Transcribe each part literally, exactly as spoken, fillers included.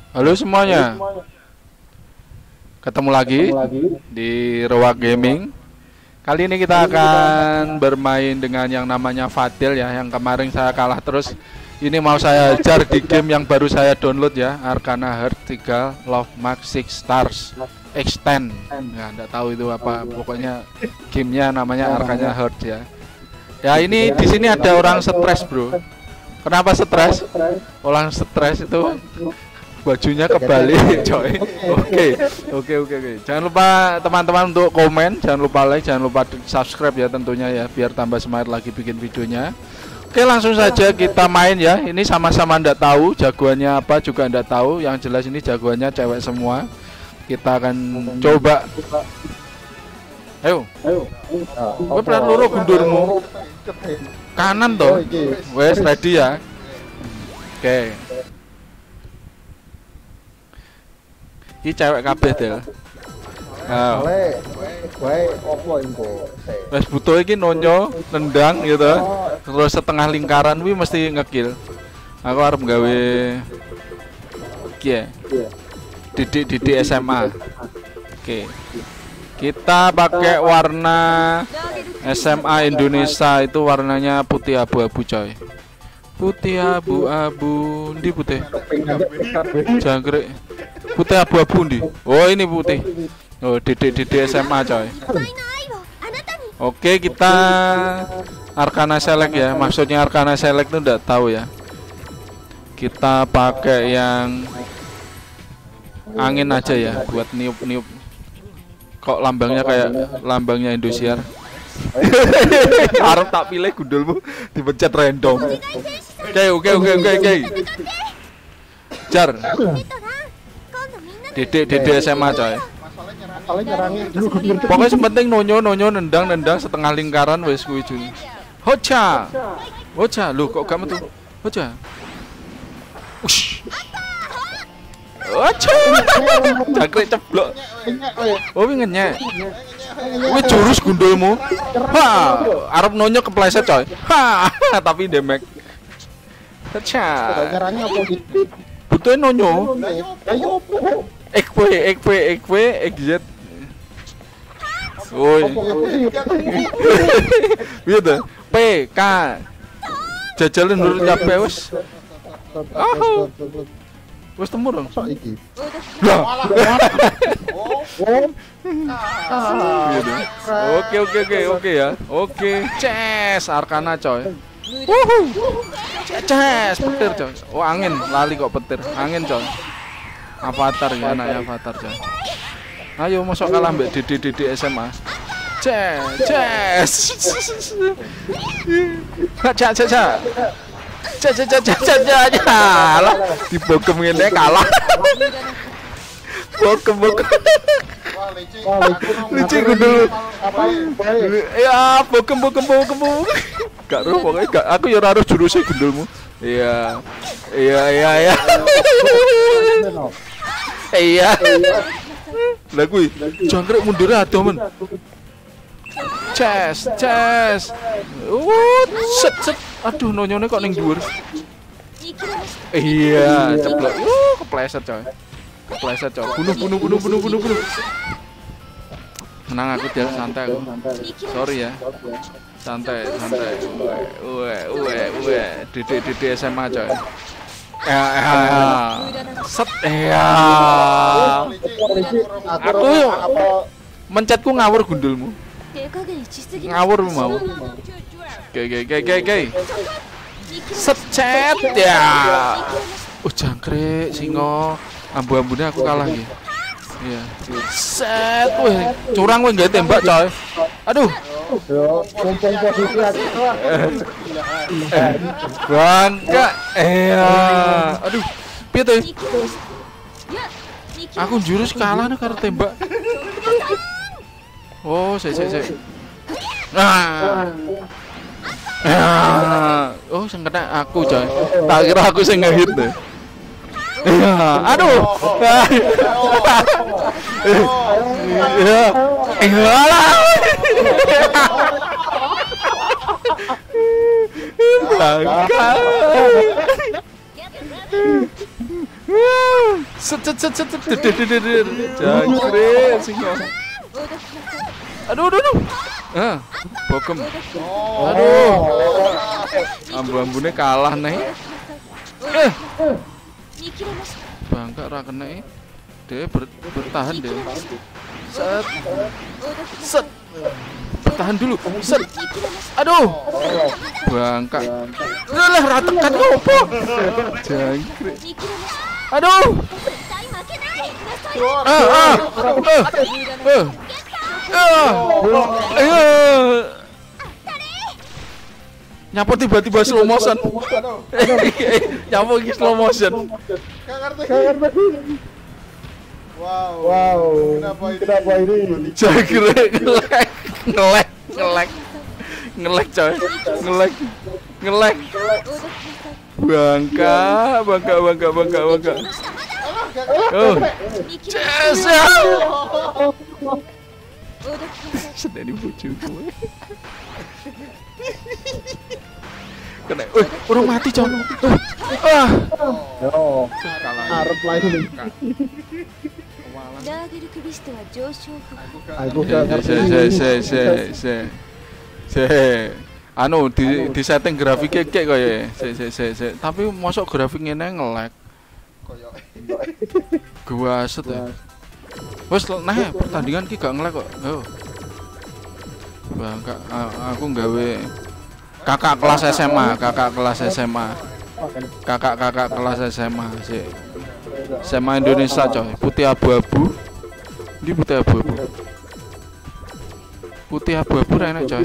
Halo semuanya, ketemu lagi di Roa Gaming. Kali ini kita akan bermain dengan yang namanya Fadil ya. Yang kemarin saya kalah terus. Ini mau saya ajar di game yang baru saya download ya, Arcana Heart tiga Love Max six Stars Extend. Ya, enggak tahu itu apa. Pokoknya gamenya namanya Arcana Heart ya. Ya ini di sini ada orang stres bro. Kenapa stres? Orang stres itu bajunya kebalik coy. Oke oke oke oke. Jangan lupa teman-teman untuk komen, jangan lupa like, jangan lupa subscribe ya tentunya ya, biar tambah semangat lagi bikin videonya. Oke, langsung saja kita main ya. Ini sama-sama ndak tahu jagoannya apa, juga ndak tahu. Yang jelas ini jagoannya cewek semua. Kita akan coba. Ayo ayo gue pelan loro gundurmu kanan toh. Wes ready ya. Oke, ini cewek kabeh Del. Nah, wes butuh iki nonyo, nendang gitu. Terus setengah lingkaran wi mesti ngekill. Aku harus gawe iki ya. Didik-didik S M A. Oke. Kita pakai warna S M A Indonesia, itu warnanya putih abu-abu coy. Putih abu-abu, ndi putih? Jangkrik. Putih abu-abu ndi? Oh, ini putih. Oh, didik-didik S M A coy. Oke, kita Arcana Select ya. Maksudnya Arcana Select itu enggak tahu ya. Kita pakai yang angin aja ya buat niup-niup. Kok lambangnya kayak lambangnya Indosiar. Harap tak pilih gundulmu dipencet random. Oke oke oke oke oke. Jar. Dedek dedek S M A coy. Pokoknya sepenting nonyo nonyo nendang nendang setengah lingkaran wes kuwi jun. Hoca. Hoca, lu kok gak metu? Hoca. Ush. Hoca. Jangkrik ceblok. Oh wingen nyek. Wih jurus gundulmu. Ha, arep nonyo kepleset coy. Ha, tapi damage. Hecha. Nyerangnya apa gitu? Butuh nonyo. Ayo opo? Ekwe, ekwe, ekwe, exit. Woi. Gitu. P K. Jajalin dulu nyampe wis. Oh. Wis temu dong. Sok iki. Lah. Oh. Oke oke oke oke ya. Oke. Ces Arcana coy. Wuhu. Ces petir coy. Oh angin, lali kok petir. Angin coy. Avatar ya, anaknya Avatar coy. Ayo masuk kalah mbak Dede Dede S M A. Ces, ces. Cak cak cak. Cak cak cak cak cak. Lah, dibogem ngene kalah. Bogem bogem. Lucu gundul. Ya, bogem bogem bogem. Gak roh pokoknya gak, aku ya harus jurusnya gundulmu. Iya. Iya iya iya. Iya. Lah kuwi jangkrik mundur adoh men. Ces, ces. Uh, set set. Aduh nonyone kok ning dhuwur. Iya, ceplok. Uh, kepleset coy. Kepleset coy. Bunuh bunuh bunuh bunuh bunuh bunuh. Menang aku dia santai aku. Sorry ya. Santai, santai. Uwe, uwe, uwe. Didik didik S M A coy. Ya, ya, ya. Set, ya. Aku mencetku ngawur gundulmu. Ngawur mau. Oke, oke, oke, oke, oke. Set, cet ya. Oh, jangkrik, singo. Ambu-ambunya aku kalah gitu. Iya. Set, weh, curang weh nggak tembak coy. Aduh. Mumpung posisi aku. Bangga. Eh. Aduh. Piye tuh? Aku jurus kalah nih karena tembak. Oh, sik sik sik. Nah. Ah. Oh, sing kena aku coy. Tak kira aku sing ngehit deh. Iya, aduh. Iya. Eh, alah. Bangka. Set set set set set. Jangkrik singo. Aduh aduh aduh. Ah, bokem. Aduh. Ambu-ambune kalah nih. Eh. Bangka ra kena. Dia ber, bertahan deh. Set. Set. Bertahan dulu. Set. Aduh. Bangka. Lah ra tekan opo? Jangkrik. Aduh. Ah ah. Eh. Eh. Nyapo tiba-tiba slow motion. Nyapo iki slow motion. Wow. Wow. Kenapa ini? Kenapa ini? Jangkrik ngelek, ngelek, ngelek, ngelek coy, ngelek, ngelek. Bangka, bangka, bangka, bangka, bangka. Oh, yes. Sedih bojoku. Kena, eh, orang mati coy. Ah, yo, arep lagi nih. Aku gak ngerti. Se se se se se anu di di setting grafiknya kayak kaya se se se se tapi masuk grafik ngene ngelek gua set ya wes nah pertandingan ki gak ngelek kok oh bangka aku nggawe kakak kelas S M A kakak kelas S M A kakak kakak kelas S M A sih S M A Indonesia coy putih abu-abu di putih abu-abu putih abu-abu enak coy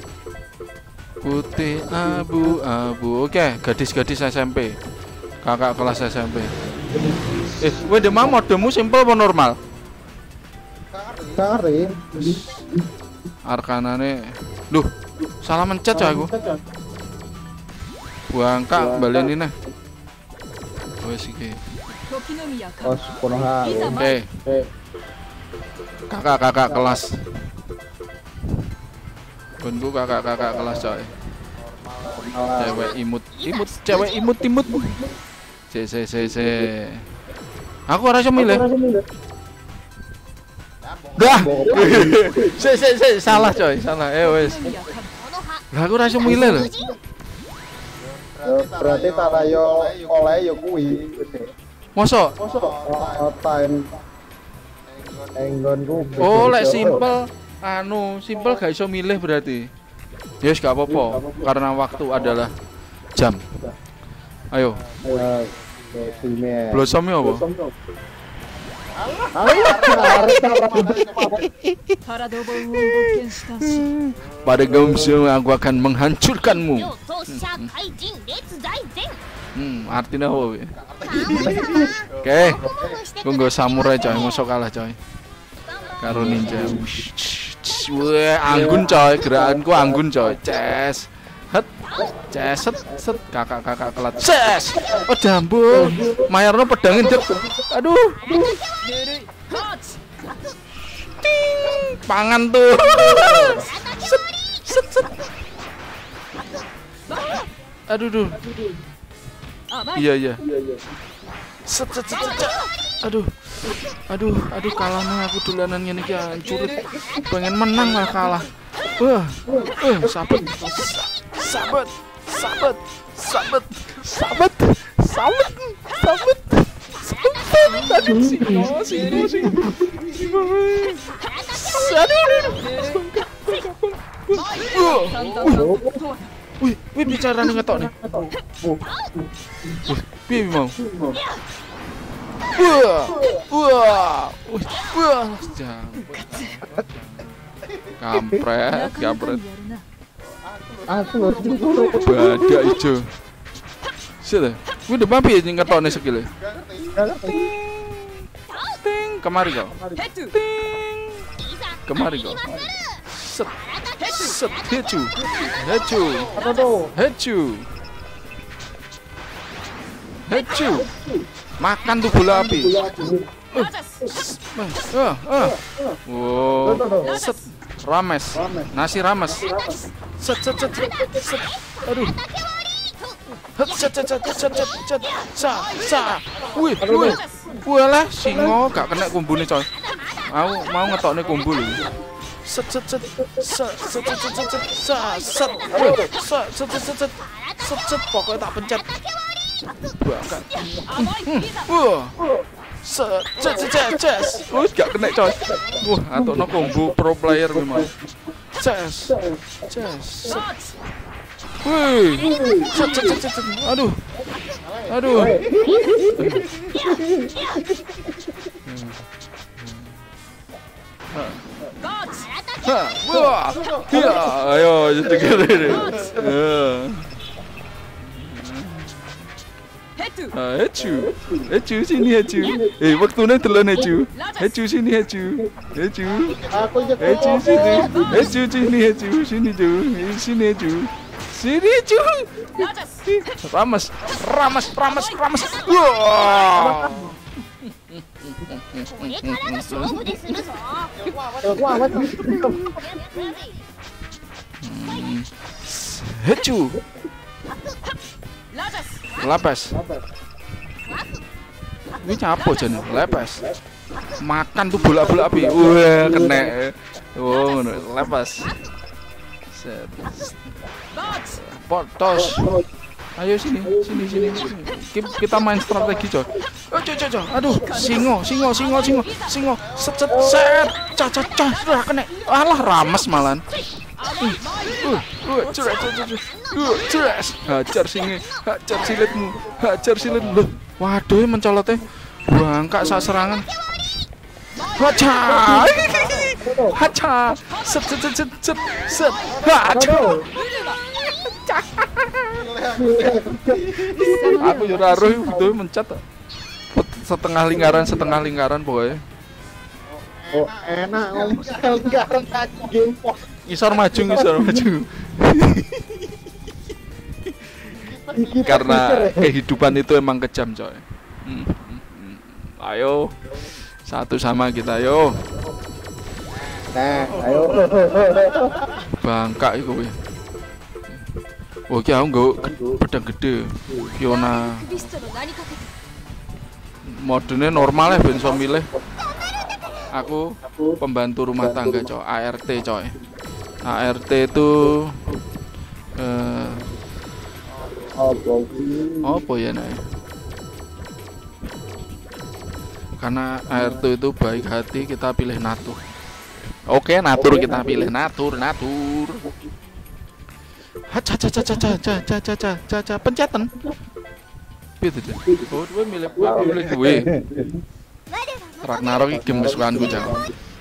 putih abu-abu oke gadis-gadis S M P kakak kelas S M P eh weh demam modemu simple apa normal cari arkanane duh salah mencet coy aku bangka balen ini wes iki oh Konoha oke kakak-kakak kelas benku kakak-kakak kelas coy cewek imut imut cewek imut imut se se se se aku ora iso milih dah se se se salah coy salah eh wes lah aku ora iso milih lho berarti tak yo oleh yo kuwi mosok time enggonku oh lek simple anu simple gak iso milih berarti yes gak apa-apa karena waktu adalah jam ayo blossomnya apa pada gaumsu aku akan menghancurkanmu hmm artinya apa ya oke tunggu samurai coy musuh kalah coy karo ninja wah anggun coy gerakanku anggun coy ces het ces set set kakak-kakak kelat ces oh jambul mayarno pedangin dek aduh ting pangan tuh set set set aduh duh iya iya set set set set aduh aduh aduh kalah nih aku dolanan ngene iki hancur pengen menang malah kalah wah eh sabet sabet sabet sabet sabet sabet sabet sabet aduh sino sino sino aduh wih wih bicara nih ngetok nih wih mau wah wah wah kampret kampret badak hijau sih gue udah mampir yang ngetok nih skill ting kemari kau ting kemari kau set set hecu hecu hecu hecu makan tuh bola api uh, uh, uh. Wow set rames nasi rames set set set set aduh set set set set set set sa sa wih wih Walah, singo gak kena kumbune coy. Aku mau ngetokne kumbu lho. Set set set set set set set set set set set set set set set pokoknya tak pencet. Bangkat. Wah. Set set set set. Oh, gak kena coy. Wah, atokno kumbu pro player memang. Ces. Ces. Wih. Set set set set. Aduh. Aduh. Hah, wah, ya, ayo, jadi gini. Ah, Hecu, Hecu sini Hecu. Eh, waktunya telan Hecu. Hecu sini Hecu. Hecu, Hecu sini. Hecu sini Hecu sini Hecu. Sini Hecu. Sini Hecu. Ramas, ramas, ramas, ramas. Wah. Hecu. Lepas. Ini apa jen? Lepas. Makan tuh bola-bola api. Wah, kena. Oh, lepas. Set. Potos. Ayo sini, sini, sini. Kita main strategi, coy. Oh, coy, coy, coy. Aduh, singo, singo, singo, singo, singo. Set, set, set. Caca, caca, sudah kena. Alah, rames malan. Uh, uh, uh, ceres, ceres, uh, ceres. Hajar sini, hajar silitmu, hajar silitmu. Waduh, mencolotnya. Bangkak saat serangan. Haca, haca, set, set, set, set, set, haca. Aku jura roh itu mencat setengah lingkaran setengah lingkaran pokoknya. Oh enak ngomong setengah lingkaran game pos. Ngisor maju ngisor maju. Karena kehidupan itu emang kejam coy. Hmm, hmm, hmm. Ayo satu sama kita yo. Nah ayo. Bangkak iku kowe. Oh, ki aku nggo pedang gede. Fiona. Modenya normal ya ben iso milih. Aku pembantu rumah tangga, coy. A R T, coy. A R T itu eh apa ya nek? Karena A R T itu baik hati, kita pilih natur. Oke, natur kita pilih natur, natur. Haca, caca, caca, caca, caca, caca, caca, pencetan. Gitu deh. Oh, gue milih gue, milih gue. Ragnarok ini game kesukaanku jangan.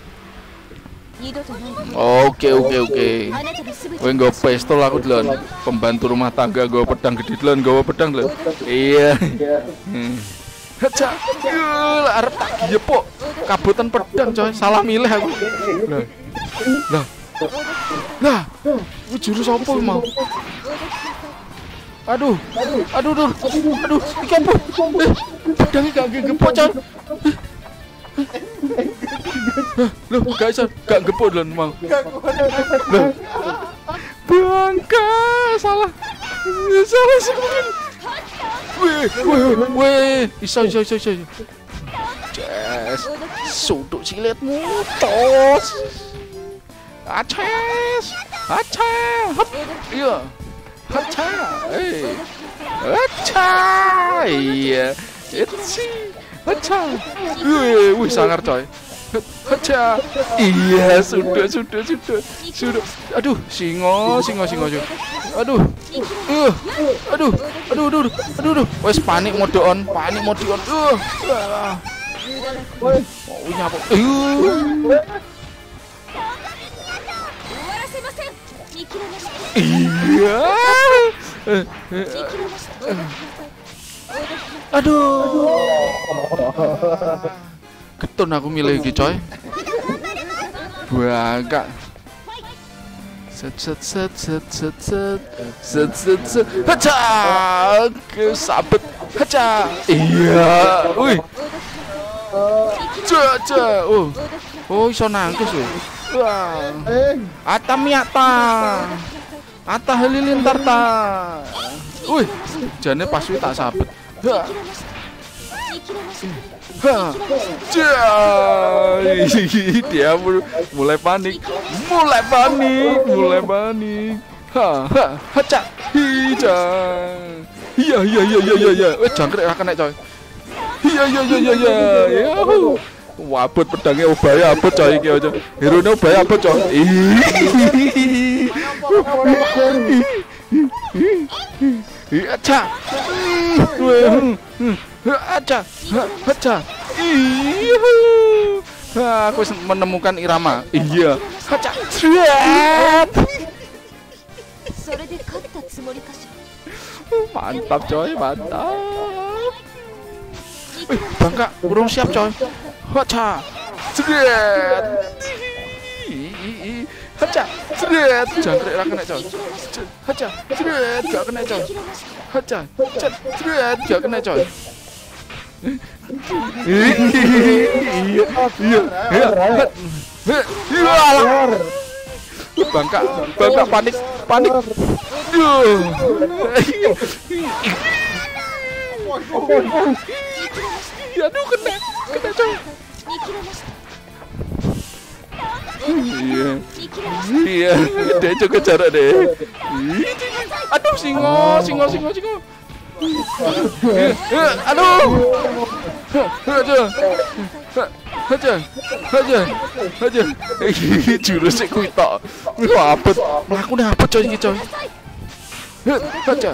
Oke, oke, oke. Gue nggak pistol aku duluan. Pembantu rumah tangga gue pedang gede duluan, gue pedang duluan. Iya. Haca, gila, arep tak giyepok. Kabutan pedang coy, salah milih aku. Lah, lah. Nah, ini jurus apa mau? Aduh, aduh, aduh, aduh, aduh, iki apa? Eh, pedangnya gak gepok coy. Loh, gak bisa, gak gepok duluan mau. Loh, bangka, salah, salah semuanya. Wih, wih, wih, isa, isa, isa, isa. Yes, sudut silitmu, tos. Aces, aca, hop, iya, aca, eh, aca, iya, itu aca, wih, wih sangar coy, aca, iya, sudah, sudah, sudah, sudah, aduh, singo, singo, singo, singo, aduh, uh, aduh, aduh, aduh, aduh, aduh, wes panik mode on, panik mode on, uh, oh, nyapa, uh. Iya. Aduh. Ketun aku milih iki coy. Bangka. Set set set set set set set set set. Haca. Kesabet. Haca. Iya. Wih. Caca. Oh. Oh iso nangkes weh. Wah. Ata miata. Ata halilintar ta. Wih, jane pas wi tak sabet. Ha, jai. Dia mulai panik, mulai panik, mulai panik. Ha, ha, haca, hija. Iya, iya, iya, iya, iya, iya. Eh, jangkrik ra kena coy. Iya, iya, iya, iya, iya. Yahoo. Wabut pedangnya obahe abot coy iki aja. Hero-ne obahe abot coy. Iya, haca. Haca, haca. Iya. Aku menemukan irama. Iya. Haca. Mantap coy, mantap. Eh, Bangka, burung siap coy. Haca. Jret. Haca. Jret. Jangkrik ra kena coy. Haca. Jret, gak kena coy. Haca. Jret, gak kena coy. Iya. Iya. Iya. Bangka, Bangka panik, panik. Duh. Aduh, kena, kena coy. Iya, iya, dia juga jarak deh. Aduh, singo, singo, singo, singo. Aduh, aduh, aja, aja, aja. Jurusnya kuwi tok. Wih, apet, mlakune apet coy iki coy. Aja.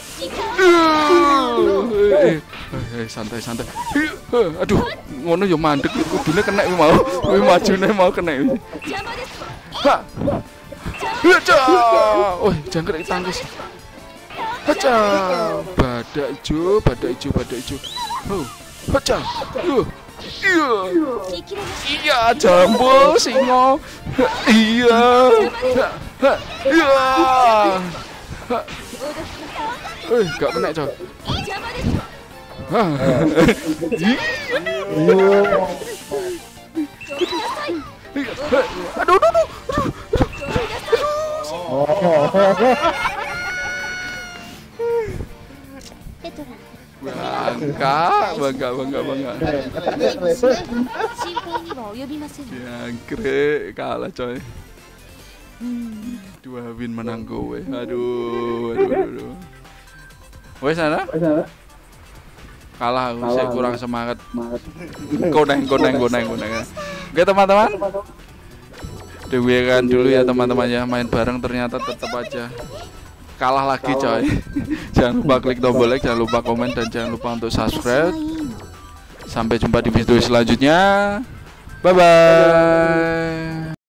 Eh, santai, santai. Aduh, ngono ya mandek kudune kena iki mau. Kuwi majune mau kena. Ha. Aja. Oh, jangkrik tangkis. Aja. Badak ijo, badak ijo, badak ijo. Oh, aja. Uh. Iya, iya, jambu, singo, iya, iya, eh, gak kena coy. Aduh, aduh, aduh, Bangka, bangka, bangka, bangka. Jangkrik kalah coy. Dua win menang gue. Aduh, aduh, aduh. Wes sana? Kalah aku, saya kurang semangat. Koneng, koneng, koneng, koneng. Oke teman-teman. Dewekan dulu ya teman-teman ya, main bareng ternyata tetap aja kalah lagi coy. Jangan lupa klik tombol like, jangan lupa komen, dan jangan lupa untuk subscribe. Sampai jumpa di video selanjutnya. Bye bye.